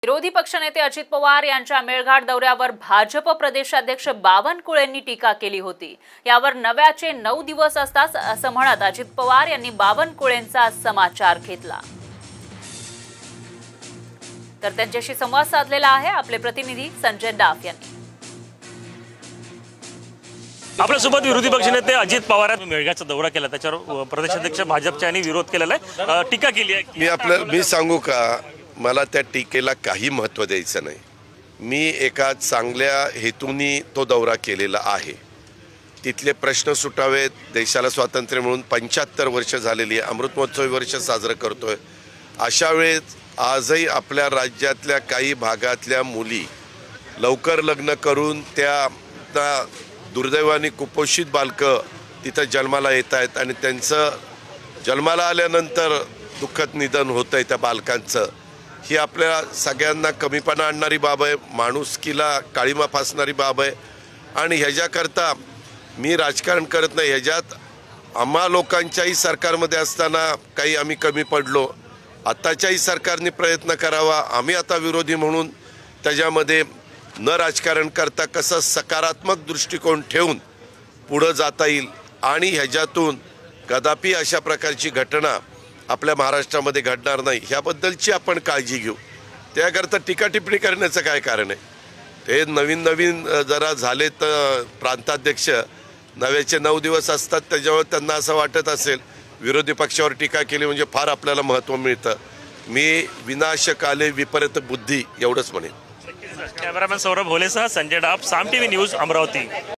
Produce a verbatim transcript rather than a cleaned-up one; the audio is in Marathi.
विरोधी पक्षनेते अजित पवार यांच्या मेळघाट दौऱ्यावर भाजप प्रदेशाध्यक्ष बावनकुळेंनी टीका केली होती। यावर नव्याचे नऊ दिवस असतात असं म्हणत अजित पवार यांनी बावनकुळेंचा समाचार घेतला। तर त्यांच्याशी संवाद साधलेला आहे आपले प्रतिनिधी संजय डाफ यांनी। आपल्यासोबत विरोधी पक्षनेते अजित पवार यांनी मेळघाटचा दौरा केला, त्याच्यावर प्रदेशाध्यक्ष भाजपच्या यांनी विरोध केलेला आहे, टीका केली आहे। मी आपल्या मी सांगू का, मला त्या टीकेला काही महत्त्व द्यायचं नाही। मी एका चांगल्या हेतूनी तो दौरा केलेला आहे। तिथले प्रश्न सुटावेत, देशाला स्वातंत्र्य मिळून पंच्याहत्तर वर्ष झालेली आहे, अमृत महोत्सवी वर्ष साजरं करतोय। अशा वेळेस आजही आपल्या राज्यातल्या काही भागातल्या मुली लवकर लग्न करून त्या दुर्दैवाने कुपोषित बालकं तिथं जन्माला येत आहेत आणि त्यांचं जन्माला आल्यानंतर दुःखद निधन होतंय त्या बालकांचं। ही आपल्या सगळ्यांना कमीपणा आणणारी बाब आहे, माणुसकीला काळीमा फासणारी बाब आहे। आणि ह्याच्याकरता मी राजकारण करत नाही, ह्याच्यात आम्हा लोकांच्याही सरकारमध्ये असताना काही आम्ही कमी पडलो, आत्ताच्याही सरकारने प्रयत्न करावा। आम्ही आता विरोधी म्हणून त्याच्यामध्ये न राजकारण करता कसं सकारात्मक दृष्टिकोन ठेवून पुढं जाता येईल आणि ह्याच्यातून कदापि अशा प्रकारची घटना आपल्या महाराष्ट्रामध्ये घडणार नाही ह्याबद्दलची आपण काळजी घेऊ। त्याकरता टीका टिप्पणी करण्याचं काय कारण आहे? ते नवीन नवीन जरा झाले तर प्रांताध्यक्ष नव्याचे नऊ दिवस असतात, त्याच्यावर त्यांना असं वाटत असेल विरोधी पक्षावर टीका केली म्हणजे फार आपल्याला महत्त्व मिळतं। मी विनाशकाले विपरीत बुद्धी एवढंच म्हणेन। कॅमेरामॅन सौरभ होलेसह संजय डाफ, साम टीव्ही न्यूज, अमरावती।